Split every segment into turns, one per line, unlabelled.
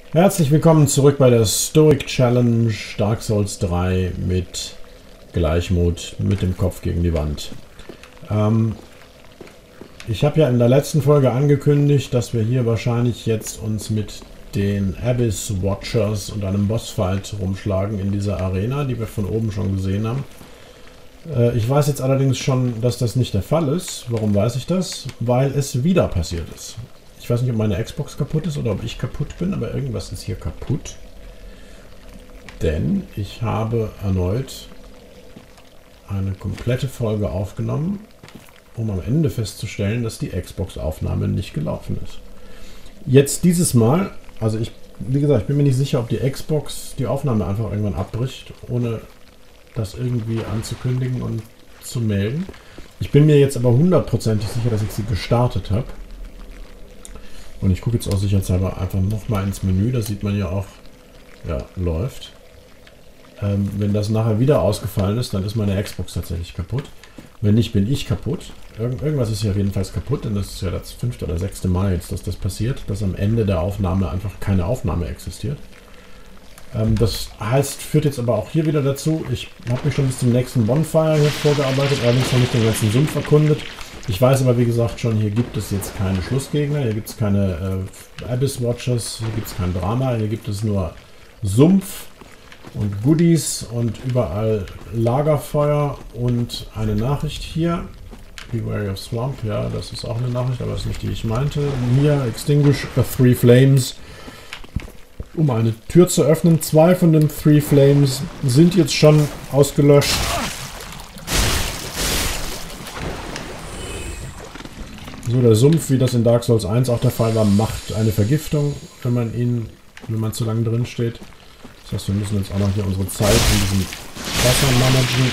Herzlich willkommen zurück bei der Stoic Challenge Dark Souls 3 mit Gleichmut, mit dem Kopf gegen die Wand. Ich habe ja in der letzten Folge angekündigt, dass wir hier wahrscheinlich jetzt uns mit den Abyss Watchers und einem Bossfight rumschlagen in dieser Arena, die wir von oben schon gesehen haben. Ich weiß jetzt allerdings schon, dass das nicht der Fall ist. Warum weiß ich das? Weil es wieder passiert ist. Ich weiß nicht, ob meine Xbox kaputt ist oder ob ich kaputt bin, aber irgendwas ist hier kaputt. Denn ich habe erneut eine komplette Folge aufgenommen, um am Ende festzustellen, dass die Xbox-Aufnahme nicht gelaufen ist. Jetzt dieses Mal, also wie gesagt, ich bin mir nicht sicher, ob die Xbox die Aufnahme einfach irgendwann abbricht, ohne das irgendwie anzukündigen und zu melden. Ich bin mir jetzt aber hundertprozentig sicher, dass ich sie gestartet habe. Und ich gucke jetzt auch sicherheitshalber einfach nochmal ins Menü, da sieht man ja auch, ja, läuft. Wenn das nachher wieder ausgefallen ist, dann ist meine Xbox tatsächlich kaputt. Wenn nicht, bin ich kaputt. Irgendwas ist ja jedenfalls kaputt, denn das ist ja das 5. oder 6. Mal jetzt, dass das passiert, dass am Ende der Aufnahme einfach keine Aufnahme existiert. Das heißt, führt jetzt aber auch hier wieder dazu, ich habe mich schon bis zum nächsten Bonfire hier vorgearbeitet, allerdings noch nicht den ganzen Sumpf erkundet. Ich weiß aber, wie gesagt, schon, hier gibt es jetzt keine Schlussgegner, hier gibt es keine Abyss Watchers, hier gibt es kein Drama, hier gibt es nur Sumpf und Goodies und überall Lagerfeuer und eine Nachricht hier. Be wary of swamp, ja, das ist auch eine Nachricht, aber das ist nicht die ich meinte. Hier, extinguish the 3 flames. Um eine Tür zu öffnen. 2 von den 3 Flames sind jetzt schon ausgelöscht. So, der Sumpf, wie das in Dark Souls 1 auch der Fall war, macht eine Vergiftung, wenn man zu lange drin steht. Das heißt, wir müssen jetzt auch noch hier unsere Zeit in diesem Wasser managen.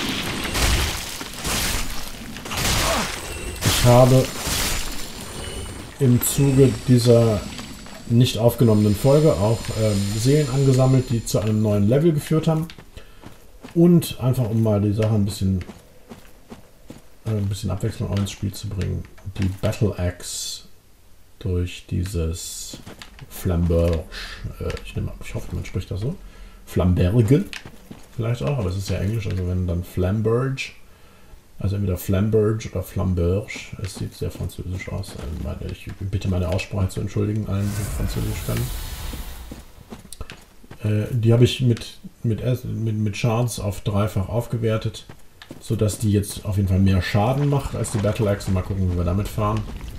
Ich habe im Zuge dieser nicht aufgenommenen Folge auch Seelen angesammelt, die zu einem neuen Level geführt haben. Und einfach, um mal die Sache ein bisschen Abwechslung auch ins Spiel zu bringen, die Battle Axe durch dieses Flamberge, ich hoffe, man spricht das so, Flamberge vielleicht auch, aber es ist ja Englisch, also wenn dann Flamberge, also entweder Flamberge oder Flamberge, es sieht sehr französisch aus. Ich bitte meine Aussprache zu entschuldigen, allen, die Französisch können. Die habe ich mit Shards auf dreifach aufgewertet, sodass die jetzt auf jeden Fall mehr Schaden macht als die Battle Axe. Mal gucken, wie wir damit fahren.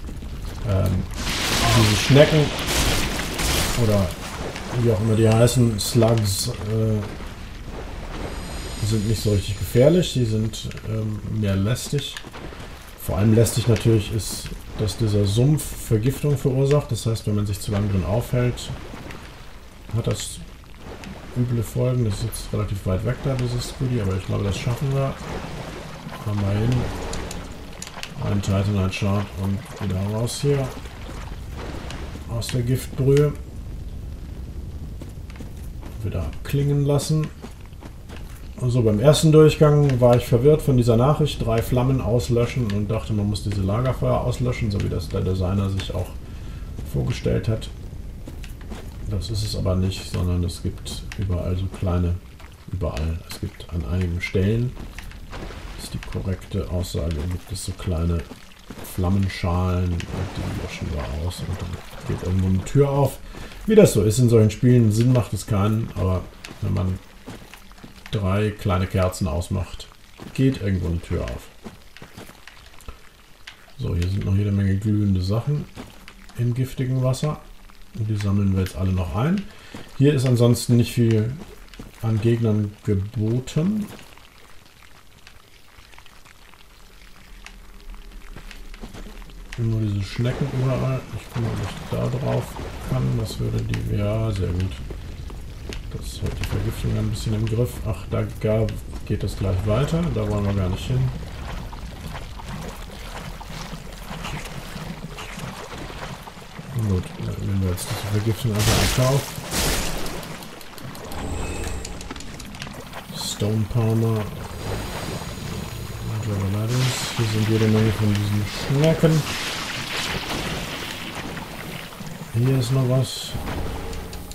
Diese Schnecken oder wie auch immer die heißen, Slugs, sind nicht so richtig gefährlich, die sind mehr lästig. Vor allem lästig natürlich ist, dass dieser Sumpf Vergiftung verursacht. Das heißt, wenn man sich zu lange drin aufhält, hat das üble Folgen. Das ist jetzt relativ weit weg da, dieses Goodie, aber ich glaube, das schaffen wir. Kommen wir hin. Ein Titanite Shard und wieder raus hier. Aus der Giftbrühe. Wieder abklingen lassen. Also beim ersten Durchgang war ich verwirrt von dieser Nachricht, 3 Flammen auslöschen und dachte, man muss diese Lagerfeuer auslöschen, so wie das der Designer sich auch vorgestellt hat. Das ist es aber nicht, sondern es gibt überall so kleine, es gibt an einigen Stellen, das ist die korrekte Aussage, gibt es so kleine Flammenschalen und die löschen wir aus und dann geht irgendwo eine Tür auf. Wie das so ist in solchen Spielen, Sinn macht es keinen, aber wenn man 3 kleine Kerzen ausmacht, geht irgendwo eine Tür auf. So, hier sind noch jede Menge glühende Sachen in giftigem Wasser. Und die sammeln wir jetzt alle noch ein. Hier ist ansonsten nicht viel an Gegnern geboten. Nur diese Schnecken überall. Ich gucke mal, ob ich da drauf kann. Das würde die... Ja, sehr gut. Das hat die Vergiftung ein bisschen im Griff. Ach, da geht das gleich weiter. Da wollen wir gar nicht hin. Gut, dann nehmen wir jetzt diese Vergiftung einfach in Kauf. Stone Palmer. Hier sind jede Menge von diesen Schnecken. Hier ist noch was.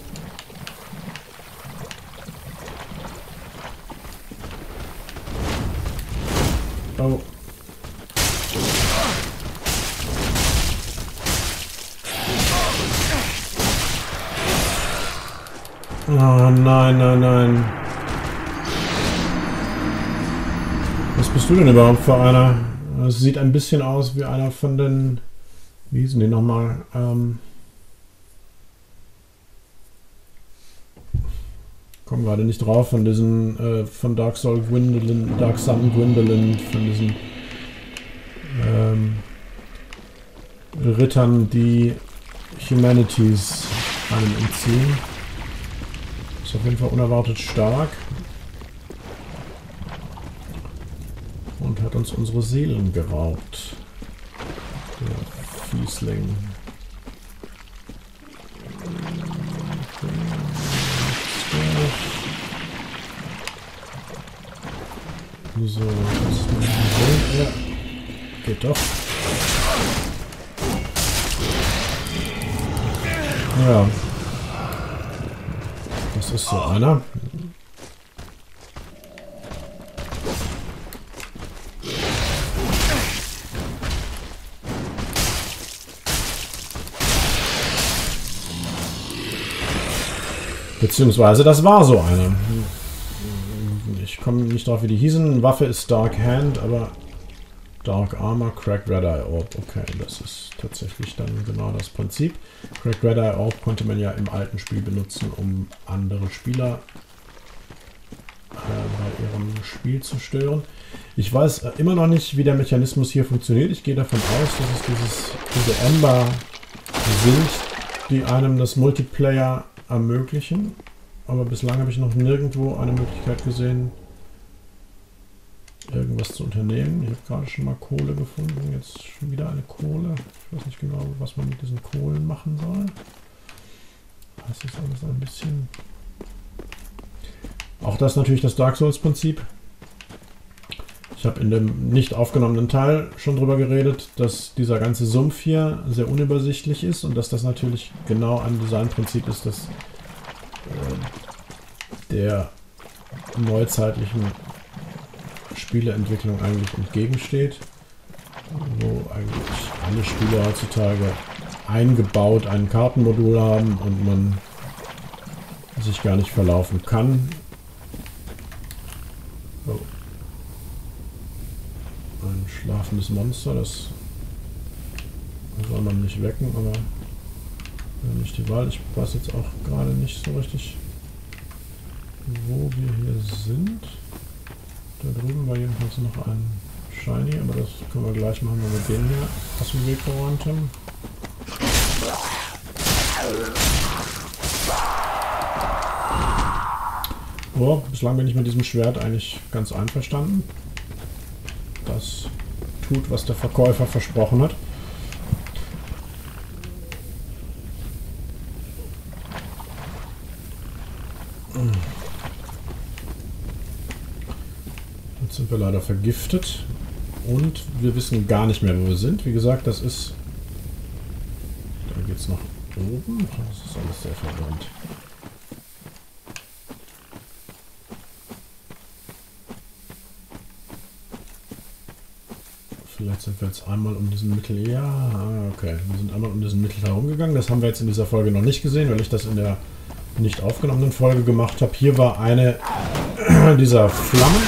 Oh. Oh nein, nein, nein. Was bist du denn überhaupt für einer? Es sieht ein bisschen aus wie einer von den... Wie hießen die nochmal? Komm gerade nicht drauf, von diesen... von Dark Sun Gwendolyn, von diesen... Rittern, die Humanities einem entziehen. Ist auf jeden Fall unerwartet stark. Und hat uns unsere Seelen geraubt. Der Fiesling. So, das ist mein Seelen. Ja, geht doch. Ja. Das ist so einer. Beziehungsweise, das war so einer. Ich komme nicht drauf, wie die hießen. Waffe ist Dark Hand, aber Dark Armor, Cracked Red Eye Orb. Okay, das ist tatsächlich dann genau das Prinzip. Cracked Red Eye Orb konnte man ja im alten Spiel benutzen, um andere Spieler bei ihrem Spiel zu stören. Ich weiß immer noch nicht, wie der Mechanismus hier funktioniert. Ich gehe davon aus, dass es diese Ember sind, die einem das Multiplayer ermöglichen. Aber bislang habe ich noch nirgendwo eine Möglichkeit gesehen, irgendwas zu unternehmen. Ich habe gerade schon mal Kohle gefunden. Jetzt schon wieder eine Kohle. Ich weiß nicht genau, was man mit diesen Kohlen machen soll. Das ist alles ein bisschen... Auch das ist natürlich das Dark Souls Prinzip. Ich habe in dem nicht aufgenommenen Teil schon drüber geredet, dass dieser ganze Sumpf hier sehr unübersichtlich ist und dass das natürlich genau ein Designprinzip ist, das der neuzeitlichen Spieleentwicklung eigentlich entgegensteht, wo eigentlich alle Spiele heutzutage eingebaut ein Kartenmodul haben und man sich gar nicht verlaufen kann. Oh. Ein schlafendes Monster, das soll man nicht wecken, aber nicht die Wahl. Ich weiß jetzt auch gerade nicht so richtig, wo wir hier sind. Da drüben war jedenfalls noch ein Shiny, aber das können wir gleich machen, wenn wir den hier aus dem Weg geräumt haben. Oh, bislang bin ich mit diesem Schwert eigentlich ganz einverstanden. Das tut, was der Verkäufer versprochen hat. Jetzt sind wir leider vergiftet und wir wissen gar nicht mehr, wo wir sind. Wie gesagt, das ist... Da geht es nach oben. Das ist alles sehr verwirrend. Vielleicht sind wir jetzt einmal um diesen Mittel... Ja, okay. Wir sind einmal um diesen Mittel herumgegangen. Das haben wir jetzt in dieser Folge noch nicht gesehen, weil ich das in der nicht aufgenommenen Folge gemacht habe. Hier war eine dieser Flammen.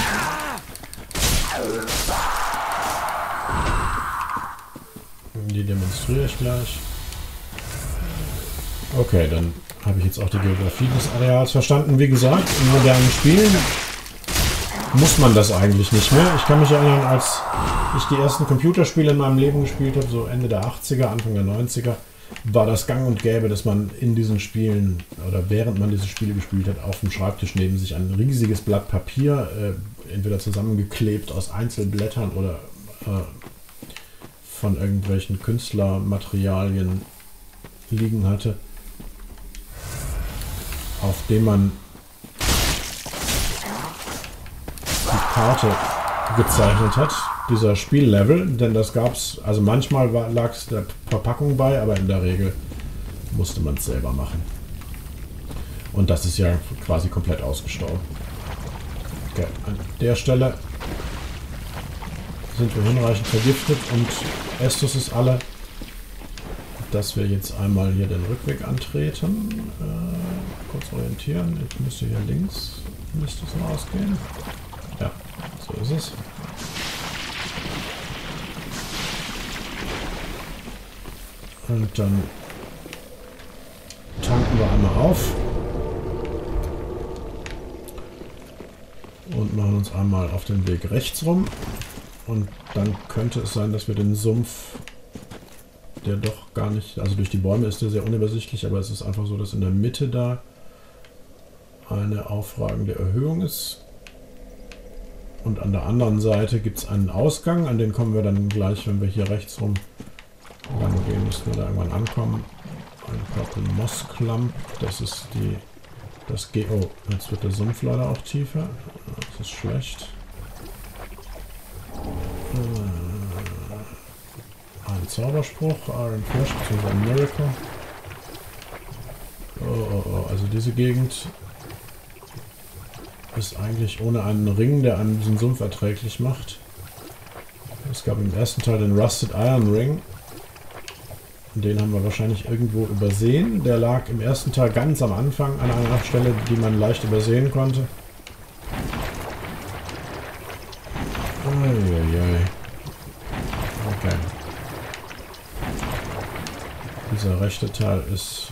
Die demonstriere ich gleich. Okay, dann habe ich jetzt auch die Geografie des Areals verstanden. Wie gesagt, in modernen Spielen muss man das eigentlich nicht mehr. Ich kann mich erinnern, als ich die ersten Computerspiele in meinem Leben gespielt habe, so Ende der 80er, Anfang der 90er, war das gang und gäbe, dass man in diesen Spielen oder während man diese Spiele gespielt hat, auf dem Schreibtisch neben sich ein riesiges Blatt Papier, entweder zusammengeklebt aus Einzelblättern oder von irgendwelchen Künstlermaterialien liegen hatte, auf dem man die Karte gezeichnet hat, dieser Spiellevel, denn das gab's, also manchmal lag es der Verpackung bei, aber in der Regel musste man es selber machen. Und das ist ja quasi komplett ausgestorben. Okay, an der Stelle sind wir hinreichend vergiftet und Estus ist alle, dass wir jetzt einmal hier den Rückweg antreten. Kurz orientieren. Ich müsste hier links, müsste es rausgehen. Ja, so ist es. Und dann tanken wir einmal auf. Und machen uns einmal auf den Weg rechts rum. Und dann könnte es sein, dass wir den Sumpf, der doch gar nicht, also durch die Bäume ist der sehr unübersichtlich, aber es ist einfach so, dass in der Mitte da eine aufragende Erhöhung ist. Und an der anderen Seite gibt es einen Ausgang, an den kommen wir dann gleich, wenn wir hier rechts rum lang gehen, müssen wir da irgendwann ankommen. Ein Purple Moss Clump, das ist die... Oh, jetzt wird der Sumpf leider auch tiefer. Das ist schlecht. Ein Zauberspruch, Iron Flash, bzw. ein Miracle. Oh, also diese Gegend ist eigentlich ohne einen Ring, der einen diesen Sumpf erträglich macht. Es gab im ersten Teil den Rusted Iron Ring. Den haben wir wahrscheinlich irgendwo übersehen. Der lag im ersten Teil ganz am Anfang an einer Stelle, die man leicht übersehen konnte. Uiuiui. Okay. Dieser rechte Teil ist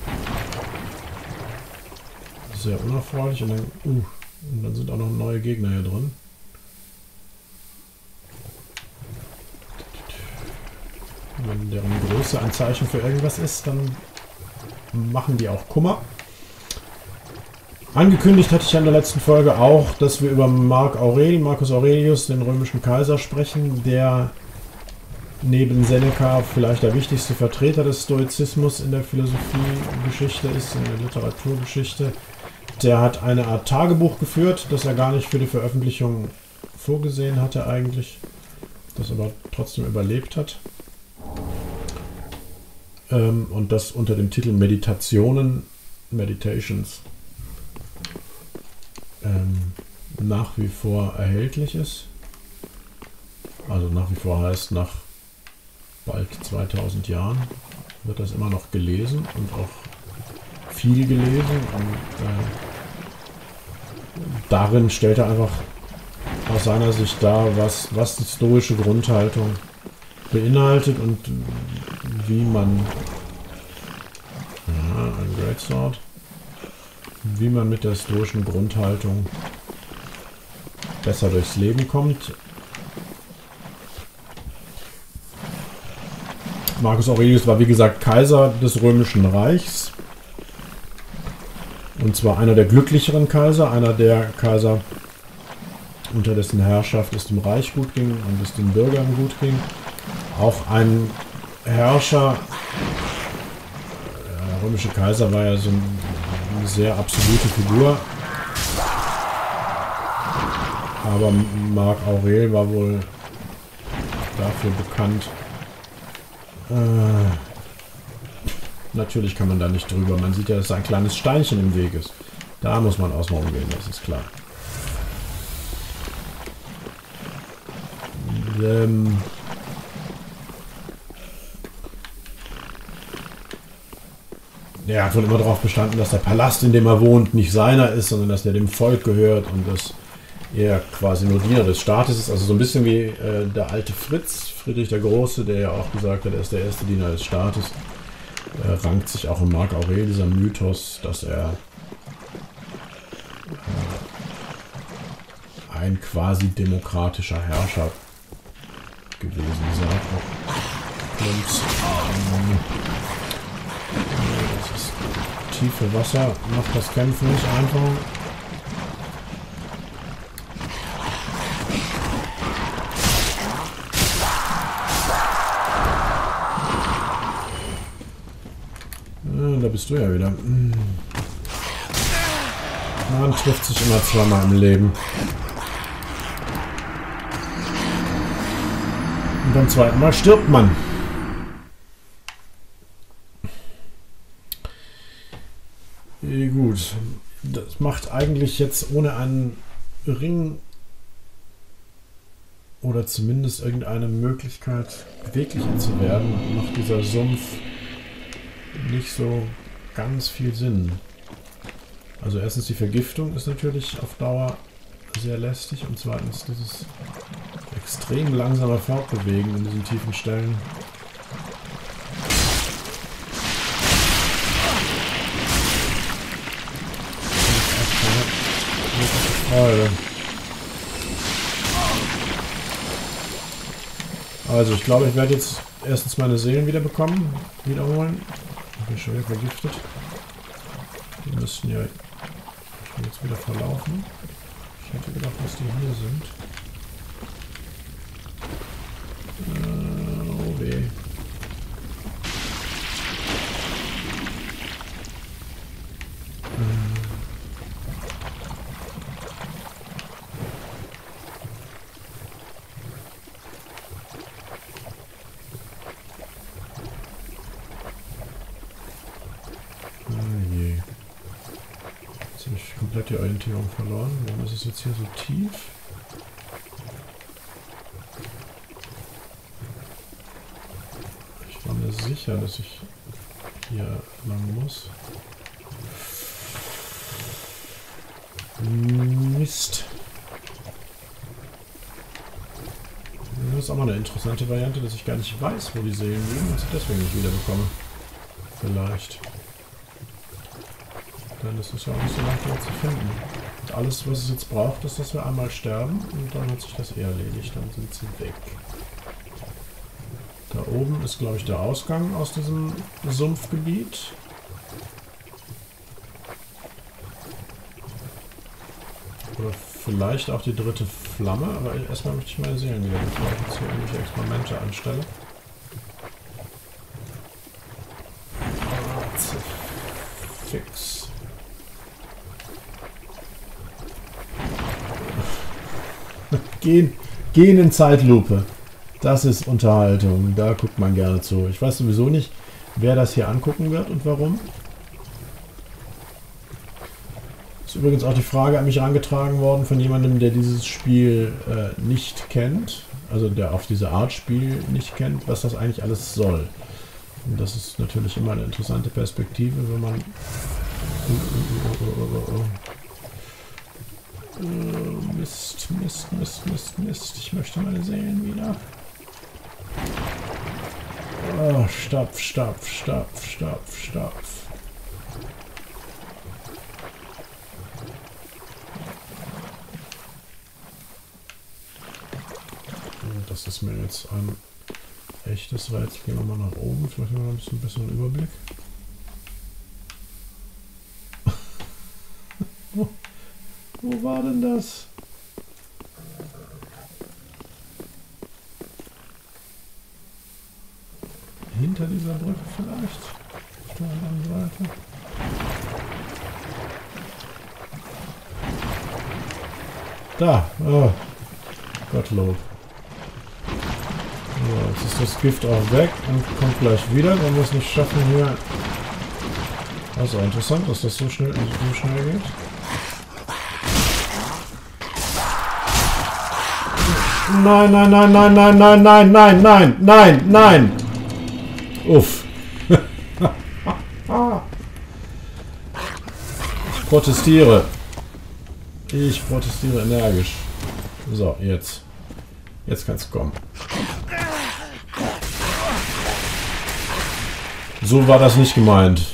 sehr unerfreulich und dann sind auch noch neue Gegner hier drin. Wenn deren Größe ein Zeichen für irgendwas ist, dann machen die auch Kummer. Angekündigt hatte ich ja in der letzten Folge auch, dass wir über Marcus Aurelius, den römischen Kaiser, sprechen, der neben Seneca vielleicht der wichtigste Vertreter des Stoizismus in der Philosophiegeschichte ist, in der Literaturgeschichte. Der hat eine Art Tagebuch geführt, das er gar nicht für die Veröffentlichung vorgesehen hatte eigentlich, das aber trotzdem überlebt hat. Und das unter dem Titel Meditations, nach wie vor erhältlich ist. Also nach wie vor heißt, nach bald 2000 Jahren wird das immer noch gelesen und auch viel gelesen. Und darin stellt er einfach aus seiner Sicht dar, was die stoische Grundhaltung beinhaltet und wie man ein Greatsword, wie man mit der stoischen Grundhaltung besser durchs Leben kommt. Marcus Aurelius war wie gesagt Kaiser des Römischen Reichs und zwar einer der glücklicheren Kaiser, einer der Kaiser, unter dessen Herrschaft es dem Reich gut ging und es den Bürgern gut ging. Auch ein Herrscher, der römische Kaiser war ja so eine sehr absolute Figur, aber Marc Aurel war wohl dafür bekannt. Natürlich kann man da nicht drüber, man sieht ja, dass da ein kleines Steinchen im Weg ist. Da muss man außen rumgehen, das ist klar. Er hat wohl immer darauf bestanden, dass der Palast, in dem er wohnt, nicht seiner ist, sondern dass der dem Volk gehört und dass er quasi nur Diener des Staates ist. Also so ein bisschen wie der alte Friedrich der Große, der ja auch gesagt hat, er ist der erste Diener des Staates. Rankt sich auch in Marc Aurel dieser Mythos, dass er ein quasi demokratischer Herrscher gewesen sei. Das tiefe Wasser macht das Kämpfen nicht einfach. Da bist du ja wieder. Man trifft sich immer zweimal im Leben. Und beim zweiten Mal stirbt man. Gut. Das macht eigentlich jetzt ohne einen Ring Oder zumindest irgendeine Möglichkeit, beweglicher zu werden, macht dieser Sumpf nicht so ganz viel Sinn. Also erstens die Vergiftung ist natürlich auf Dauer sehr lästig und zweitens dieses extrem langsame Fortbewegen in diesen tiefen Stellen. Freude. Also ich glaube, ich werde jetzt erstens meine Seelen wiederholen. Ich bin schon wieder vergiftet. Die müssten ja jetzt wieder verlaufen. Ich hätte gedacht, dass die hier sind. Oh weh. Komplett die Orientierung verloren. Warum ist es jetzt hier so tief? Ich war mir sicher, dass ich hier lang muss. Mist. Das ist auch mal eine interessante Variante, dass ich gar nicht weiß, wo die Seelen liegen und sie deswegen nicht wieder bekomme. Vielleicht. Denn das ist ja auch nicht so leicht zu finden. Und alles, was es jetzt braucht, ist, dass wir einmal sterben und dann hat sich das erledigt. Dann sind sie weg. Da oben ist, glaube ich, der Ausgang aus diesem Sumpfgebiet. Oder vielleicht auch die dritte Flamme, aber erstmal möchte ich meine Seelen wieder, bevor ich jetzt hier irgendwelche Experimente anstelle. Fix. Gehen in Zeitlupe. Das ist Unterhaltung. Da guckt man gerne zu. Ich weiß sowieso nicht, wer das hier angucken wird und warum. Ist übrigens auch die Frage an mich herangetragen worden von jemandem, der dieses Spiel nicht kennt. Also der auf diese Art Spiel nicht kennt, was das eigentlich alles soll. Und das ist natürlich immer eine interessante Perspektive, wenn man... Mist, Mist, Mist, Mist, Mist. Ich möchte meine Seelen wieder. Oh, Stapf, Stapf, Stapf, Stapf, Stapf. Das ist mir jetzt ein echtes Rätsel. Gehen wir mal nach oben. Vielleicht haben wir ein bisschen Überblick. Wo war denn das? Hinter dieser Brücke vielleicht? Auf der anderen Seite. Da! Oh. Gottlob. So, jetzt ist das Gift auch weg und kommt gleich wieder, wenn wir es nicht schaffen hier. Also interessant, dass das so schnell geht. Nein, nein, nein, nein, nein, nein, nein, nein, nein, nein, nein. Uff. Ich protestiere. Ich protestiere energisch. So, jetzt. Jetzt kann's kommen. So war das nicht gemeint.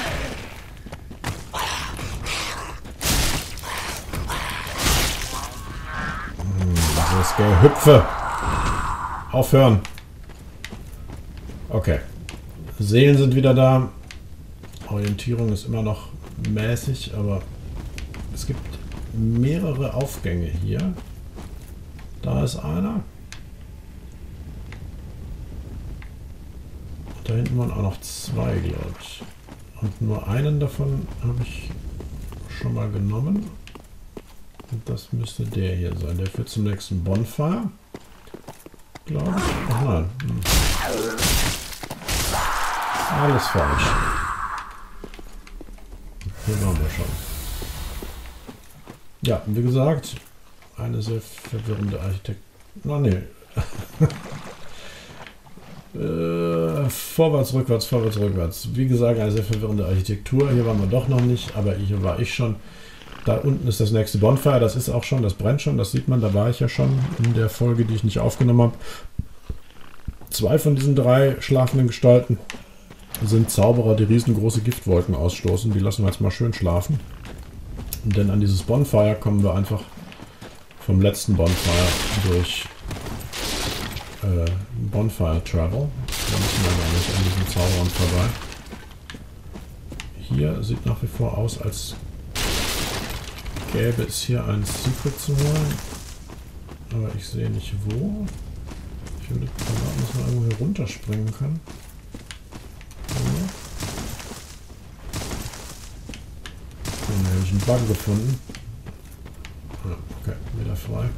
Hüpfe! Aufhören! Okay. Seelen sind wieder da. Orientierung ist immer noch mäßig, aber es gibt mehrere Aufgänge hier. Da ist einer. Da hinten waren auch noch zwei, glaube ich. Und nur einen davon habe ich schon mal genommen. Und das müsste der hier sein. Der führt zum nächsten Bonfire. Glaube ich. Ach nein. Alles falsch. Hier waren wir schon. Ja, wie gesagt, eine sehr verwirrende Na nee. Vorwärts, rückwärts, vorwärts, rückwärts. Wie gesagt, eine sehr verwirrende Architektur. Hier waren wir doch noch nicht, aber hier war ich schon. Da unten ist das nächste Bonfire. Das ist auch schon, das brennt schon. Das sieht man, da war ich ja schon in der Folge, die ich nicht aufgenommen habe. 2 von diesen 3 schlafenden Gestalten sind Zauberer, die riesengroße Giftwolken ausstoßen. Die lassen wir jetzt mal schön schlafen. Denn an dieses Bonfire kommen wir einfach vom letzten Bonfire durch Bonfire Travel. Da müssen wir gar nicht an diesen Zauberern vorbei. Hier sieht nach wie vor aus, als gäbe es hier ein Secret zu holen. Aber ich sehe nicht wo. Ich würde erwarten, dass man irgendwo hier runterspringen kann. Dann habe ich einen Bug gefunden. Okay, wieder frei.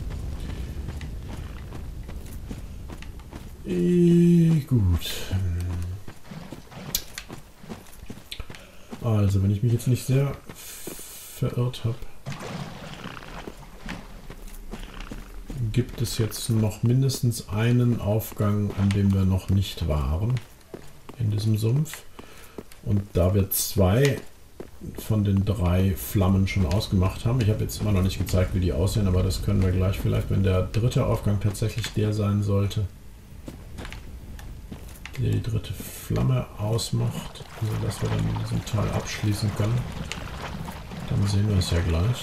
Gut. Also, wenn ich mich jetzt nicht sehr verirrt habe, gibt es jetzt noch mindestens einen Aufgang, an dem wir noch nicht waren in diesem Sumpf. Und da wir 2 von den 3 Flammen schon ausgemacht haben, ich habe jetzt immer noch nicht gezeigt, wie die aussehen, aber das können wir gleich vielleicht, wenn der 3. Aufgang tatsächlich der sein sollte, der die 3. Flamme ausmacht, sodass wir dann diesen Teil abschließen können. Dann sehen wir es ja gleich.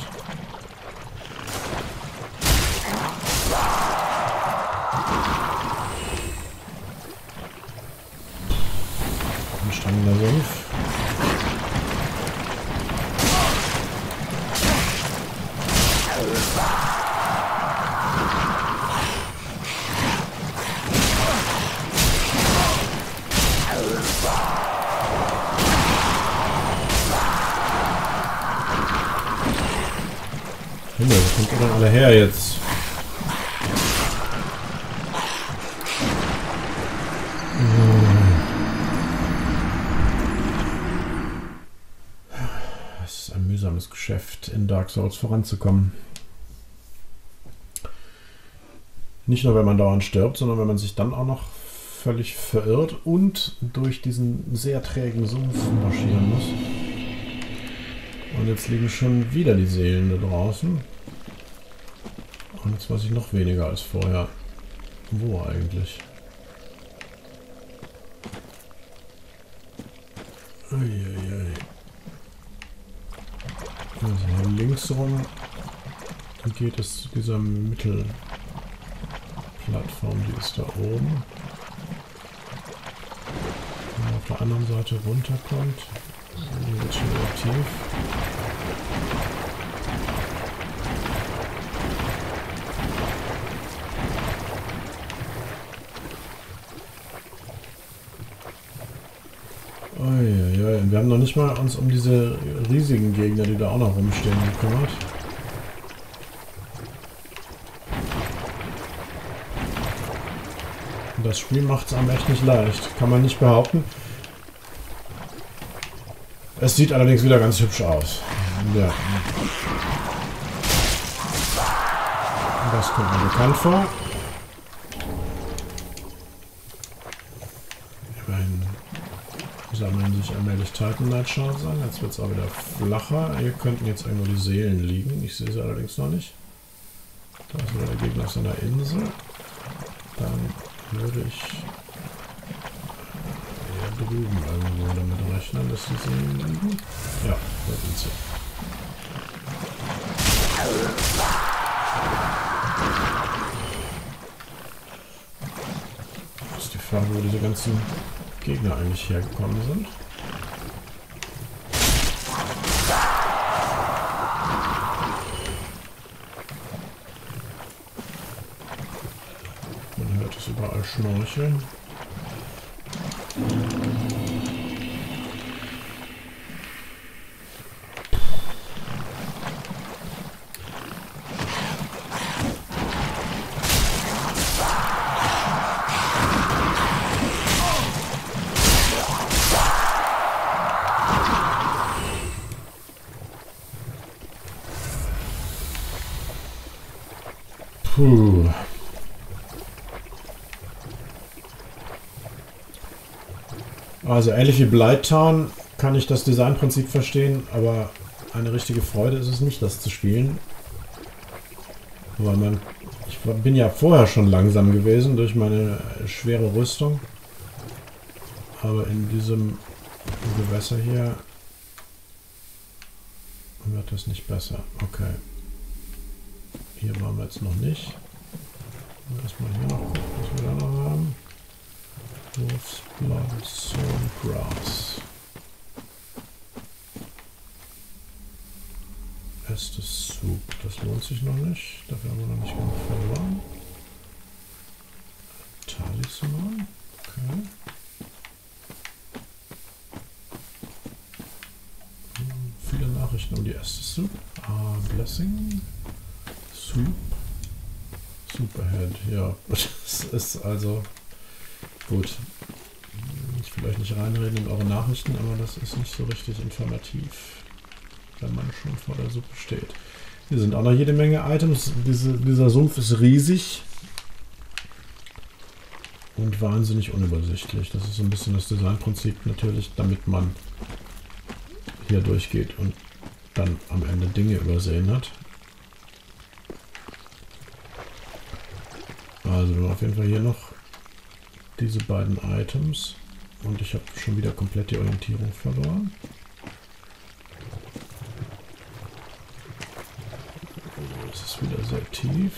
Anstrengender Sumpf. Himmel, wo kommt ihr denn alle her jetzt? Es ist ein mühsames Geschäft, in Dark Souls voranzukommen. Nicht nur, wenn man dauernd stirbt, sondern wenn man sich dann auch noch völlig verirrt und durch diesen sehr trägen Sumpf marschieren muss. Und jetzt liegen schon wieder die Seelen da draußen. Und jetzt weiß ich noch weniger als vorher. Wo eigentlich? Uiuiui. Also links rum geht es zu dieser Mittelplattform, die ist da oben. Wenn man auf der anderen Seite runterkommt, hier wird schon aktiv. Uiuiui, und wir haben noch nicht mal uns um diese riesigen Gegner, die da auch noch rumstehen, gekümmert. Und das Spiel macht es einem echt nicht leicht, kann man nicht behaupten. Es sieht allerdings wieder ganz hübsch aus. Ja. Das kommt mir bekannt vor. Immerhin sammeln sich allmählich Titan Knight Shards an. Jetzt wird es auch wieder flacher. Hier könnten jetzt irgendwo die Seelen liegen. Ich sehe sie allerdings noch nicht. Da ist wieder der Gegner auf seiner Insel. Dann würde ich hier drüben irgendwo damit rechnen, dass die Seelen liegen. Ja, da sind sie. Das ist die Frage, wo diese ganzen Gegner eigentlich hergekommen sind. Man hört es überall schnorcheln. Puh. Also ähnlich wie Blighttown kann ich das Designprinzip verstehen, aber eine richtige Freude ist es nicht, das zu spielen. Weil ich bin ja vorher schon langsam gewesen durch meine schwere Rüstung. Aber in diesem Gewässer hier wird das nicht besser. Okay. Hier waren wir jetzt noch nicht. Erstmal hier noch gucken, was wir da noch haben. Wolf's Blood, Sown Grass. Estes Soup. Das lohnt sich noch nicht. Dafür haben wir noch nicht genug verloren. Talisman. Okay. Viele Nachrichten um die Estes Soup. Blessing. Soup. Superhead. Ja, das ist also gut. Ich will euch nicht reinreden in eure Nachrichten, aber das ist nicht so richtig informativ, wenn man schon vor der Suppe steht. Hier sind auch noch jede Menge Items. Dieser Sumpf ist riesig und wahnsinnig unübersichtlich. Das ist so ein bisschen das Designprinzip natürlich, damit man hier durchgeht und dann am Ende Dinge übersehen hat. Also wir haben auf jeden Fall hier noch diese beiden Items und ich habe schon wieder komplett die Orientierung verloren. Es ist wieder sehr tief.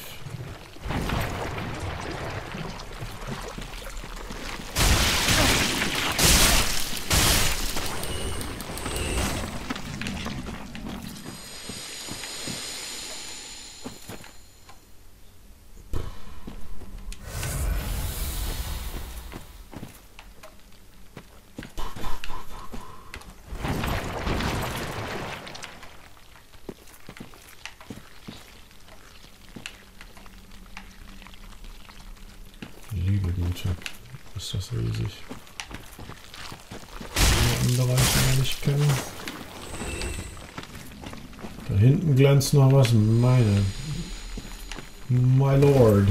Liebe Güte, ist das riesig. Einen Bereich, den wir nicht kennen. Da hinten glänzt noch was. My Lord.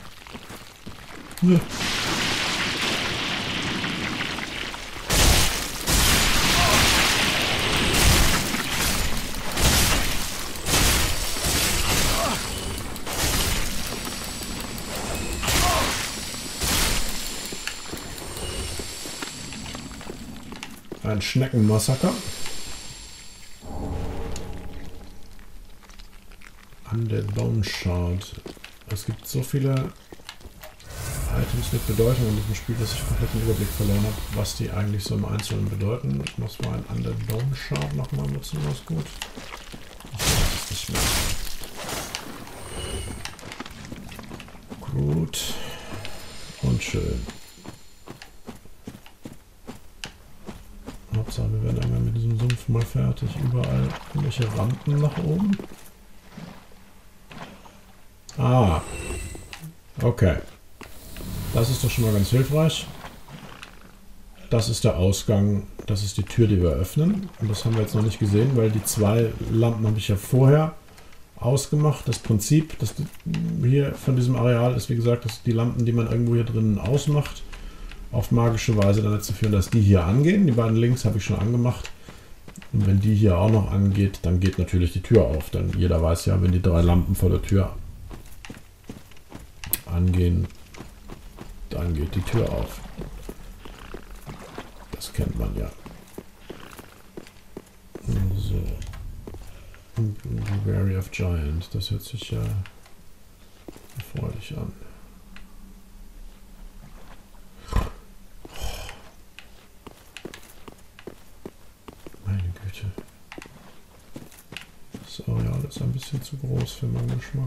Ein Schneckenmassaker. Undead Bone Shard. Es gibt so viele Items mit Bedeutung in diesem Spiel, dass ich komplett den Überblick verloren habe, was die eigentlich so im Einzelnen bedeuten. Ich muss mal ein Undead Bone Shard nochmal nutzen, was gut. Ich weiß es nicht mehr. Gut. Und schön. Hauptsache, wir werden einmal mit diesem Sumpf mal fertig. Überall irgendwelche Rampen nach oben. Ah. Okay. Das ist doch schon mal ganz hilfreich. Das ist der Ausgang. Das ist die Tür, die wir öffnen. Und das haben wir jetzt noch nicht gesehen, weil die zwei Lampen habe ich ja vorher ausgemacht. Das Prinzip das hier von diesem Areal ist, wie gesagt, dass die Lampen, die man irgendwo hier drinnen ausmacht, auf magische Weise dann dazu führen, dass die hier angehen. Die beiden links habe ich schon angemacht. Und wenn die hier auch noch angeht, dann geht natürlich die Tür auf. Denn jeder weiß ja, wenn die drei Lampen vor der Tür angehen, dann geht die Tür auf. Das kennt man ja. So. Wary of Giant. Das hört sich ja erfreulich an. Das Areal ist ein bisschen zu groß für meinen Geschmack.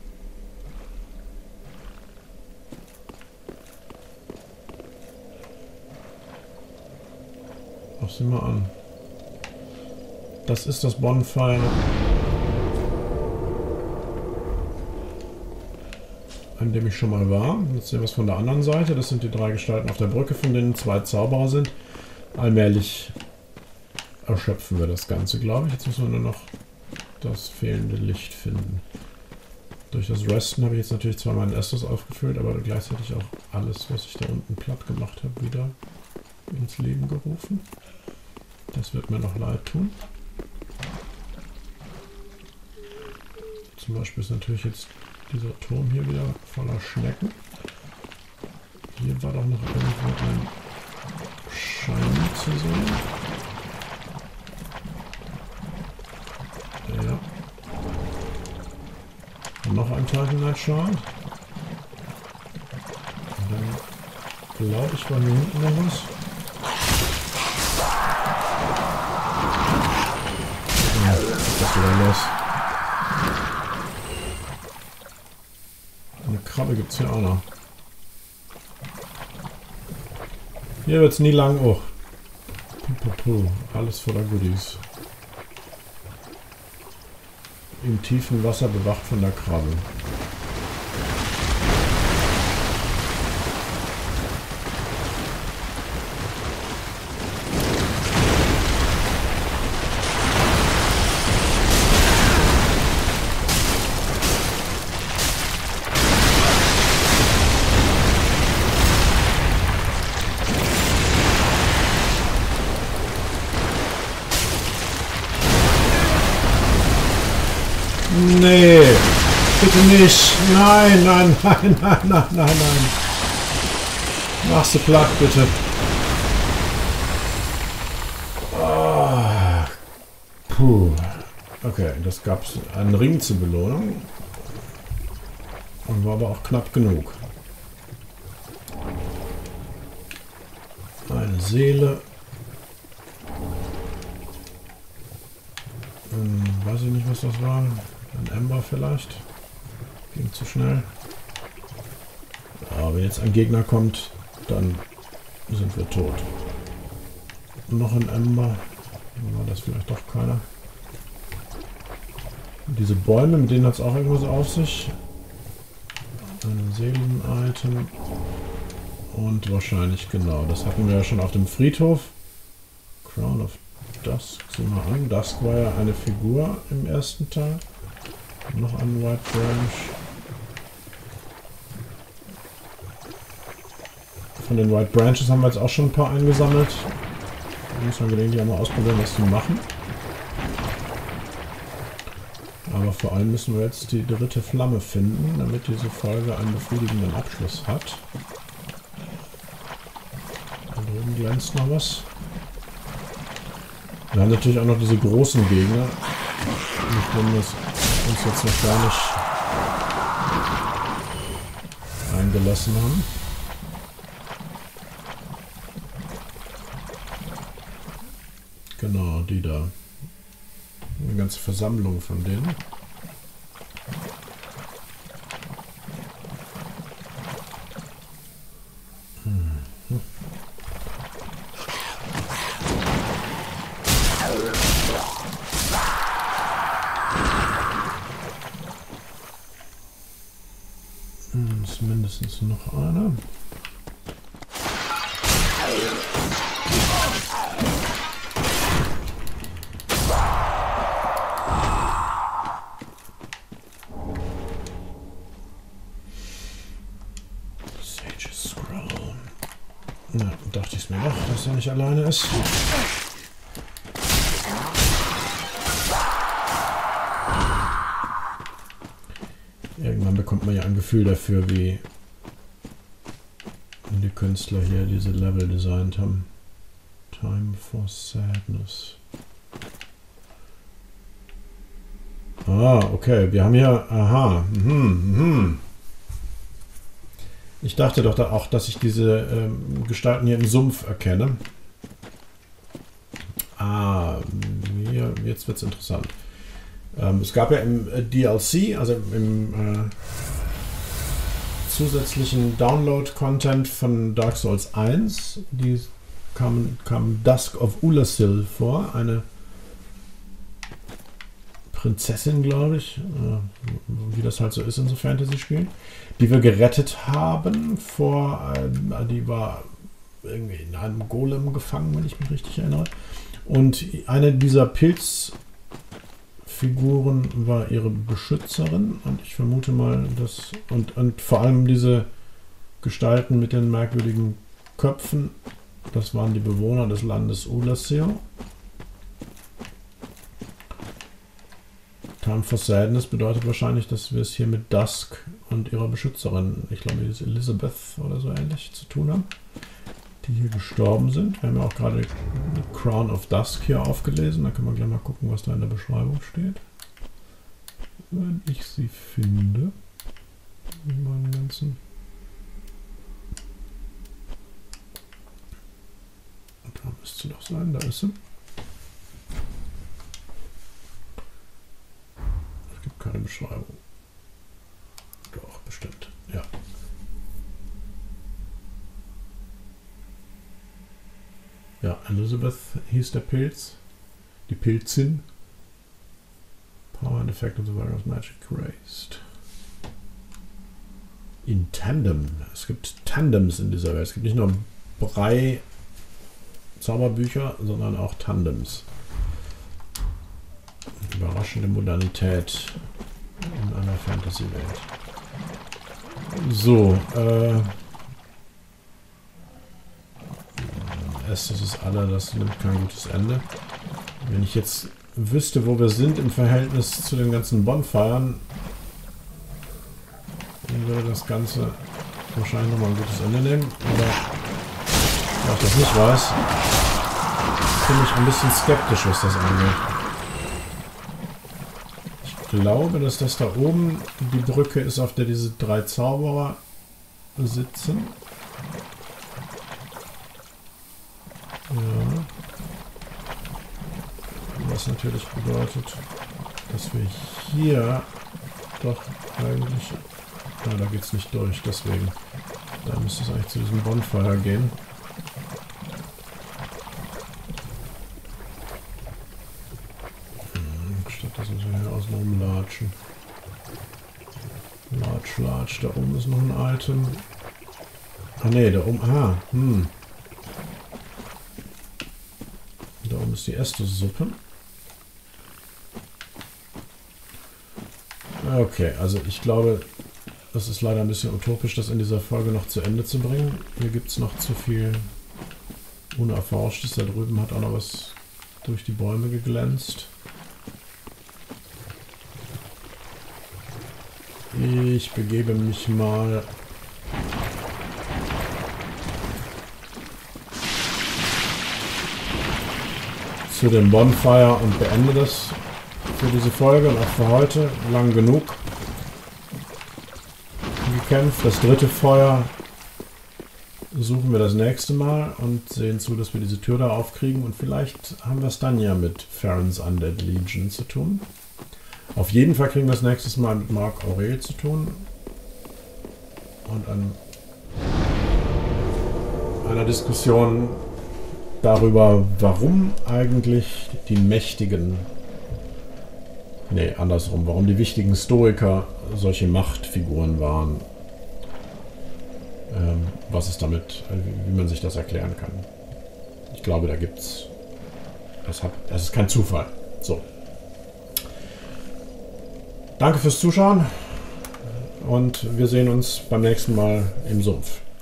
Mach sie mal an. Das ist das Bonfire, an dem ich schon mal war. Jetzt sehen wir es von der anderen Seite. Das sind die drei Gestalten auf der Brücke, von denen zwei Zauberer sind. Allmählich erschöpfen wir das Ganze, glaube ich. Jetzt müssen wir nur noch das fehlende Licht finden. Durch das Resten habe ich jetzt natürlich zwar meinen Estus aufgefüllt, aber gleichzeitig auch alles, was ich da unten platt gemacht habe, wieder. ins Leben gerufen. Das wird mir noch leid tun. Zum Beispiel ist natürlich jetzt dieser Turm hier wieder voller Schnecken. Hier war doch noch irgendwo ein Schein zu sehen. Ja. Und noch ein Titanite-Schal. Und dann glaube ich, war hier hinten noch was. Ja, ist das wieder los. Eine Krabbe gibt es hier auch noch. Hier wird es nie lang. Oh. Alles voller Goodies. Im tiefen Wasser bewacht von der Krabbe. Nee, bitte nicht. Nein, nein, nein, nein, nein, nein, nein. Mach sie platt, bitte. Oh. Puh. Okay, das gab es einen Ring zur Belohnung. Und war aber auch knapp genug. Eine Seele. Weiß ich nicht, was das war. Ein Ember vielleicht. Ging zu schnell. Aber wenn jetzt ein Gegner kommt, dann sind wir tot. Noch ein Ember. War das vielleicht doch keiner. Und diese Bäume, mit denen hat es auch irgendwas auf sich. Ein Seelen-Item. Und wahrscheinlich, genau, das hatten wir ja schon auf dem Friedhof. Crown of Dusk, sieh mal an. Dusk war ja eine Figur im ersten Teil. Noch ein White Branch. Von den White Branches haben wir jetzt auch schon ein paar eingesammelt. Da muss man gelegentlich einmal ausprobieren, was die machen. Aber vor allem müssen wir jetzt die dritte Flamme finden, damit diese Folge einen befriedigenden Abschluss hat. Da drüben glänzt noch was. Wir haben natürlich auch noch diese großen Gegner, mit denen wir uns jetzt noch gar nicht eingelassen haben. Genau, die da. Eine ganze Versammlung von denen. Ist mindestens noch einer. Sage's Scroll. Na, dachte ich es mir doch, dass er nicht alleine ist. Irgendwann bekommt man ja ein Gefühl dafür, wie die Künstler hier diese Level designt haben. Time for Sadness. Ah, okay. Wir haben hier... Aha. Ich dachte doch auch, dass ich diese Gestalten hier im Sumpf erkenne. Ah, hier, jetzt wird es interessant. Es gab ja im DLC, also im zusätzlichen Download-Content von Dark Souls 1, die kam Dusk of Ulasil vor, eine Prinzessin, glaube ich, wie das halt so ist in so Fantasy-Spielen, die wir gerettet haben die war irgendwie in einem Golem gefangen, wenn ich mich richtig erinnere. Und eine dieser Pilzfiguren war ihre Beschützerin und ich vermute mal, dass und vor allem diese Gestalten mit den merkwürdigen Köpfen Das waren die Bewohner des Landes Oolacile. Time for Sadness bedeutet wahrscheinlich, dass wir es hier mit Dusk und ihrer Beschützerin, ich glaube, die ist Elizabeth oder so ähnlich, zu tun haben, die hier gestorben sind. Wir haben ja auch gerade Crown of Dusk hier aufgelesen. Da können wir gleich mal gucken, was da in der Beschreibung steht. Wenn ich sie finde. In meinen ganzen... Da müsste sie doch sein, da ist sie. Es gibt keine Beschreibung. Doch, bestimmt. Ja. Ja, Elizabeth hieß der Pilz. Die Pilzin. Power and Effect of the Virus Magic Raised. In Tandem. Es gibt Tandems in dieser Welt. Es gibt nicht nur Brei Zauberbücher, sondern auch Tandems. Überraschende Modernität in einer Fantasy-Welt. So, Estus ist alle, das nimmt kein gutes Ende. Wenn ich jetzt wüsste, wo wir sind im Verhältnis zu den ganzen Bonfiren, dann würde das Ganze wahrscheinlich nochmal ein gutes Ende nehmen. Aber da ich das nicht weiß, bin ich ein bisschen skeptisch, was das angeht. Ich glaube, dass das da oben die Brücke ist, auf der diese 3 Zauberer sitzen. Ja. Was natürlich bedeutet, dass wir hier doch eigentlich... Ja, da geht es nicht durch, deswegen. Da müsste es eigentlich zu diesem Bonfire gehen. Statt dass wir hier außen rumlatschen. Latsch. Da oben ist noch ein Item. Ah ne, da oben... Ah, Da oben ist die Estus-Suppe. Okay, also ich glaube, das ist leider ein bisschen utopisch, das in dieser Folge noch zu Ende zu bringen. Hier gibt es noch zu viel Unerforschtes. Da drüben hat auch noch was durch die Bäume geglänzt. Ich begebe mich mal zu dem Bonfire und beende das für diese Folge und auch für heute. Lang genug gekämpft. Das 3. Feuer suchen wir das nächste Mal und sehen zu, dass wir diese Tür da aufkriegen. Und vielleicht haben wir es dann ja mit Farron's Undead Legion zu tun. Auf jeden Fall kriegen wir es nächstes Mal mit Mark Aurel zu tun. Und an einer Diskussion darüber, warum eigentlich die mächtigen... Nee, andersrum. Warum die wichtigen Stoiker solche Machtfiguren waren. Was es damit, wie man sich das erklären kann. Ich glaube, da gibt's... Das ist kein Zufall. So. Danke fürs Zuschauen und wir sehen uns beim nächsten Mal im Sumpf.